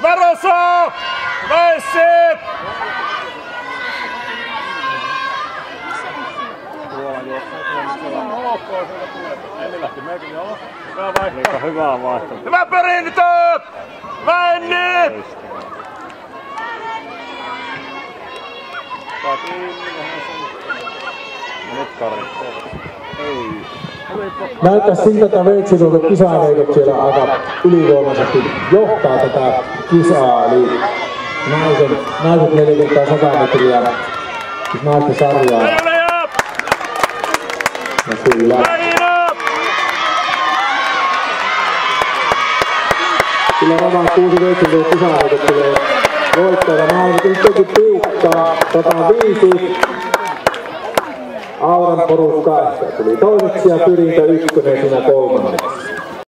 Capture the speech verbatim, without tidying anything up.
Varossa! Messi! Hyvä vaihto. Hyvä perintö! Vännit! Näyttää siltä, että Veitsiluoto kisaveikot siellä aika ylivoimaisesti johtaa tätä kisaa, eli naisen, naiset neljä kertaa sata metriä, siis naisten sarjaa. Ja kyllä. Kyllä varmaan kuusi Veitsiluoto kisaveikot tulee voittajana. Naiset yhtäkin tiukkaa, sata viisi. Auran porukka tuli toiseksi ja Pyrintö ykkönen siinä kolmanneksi.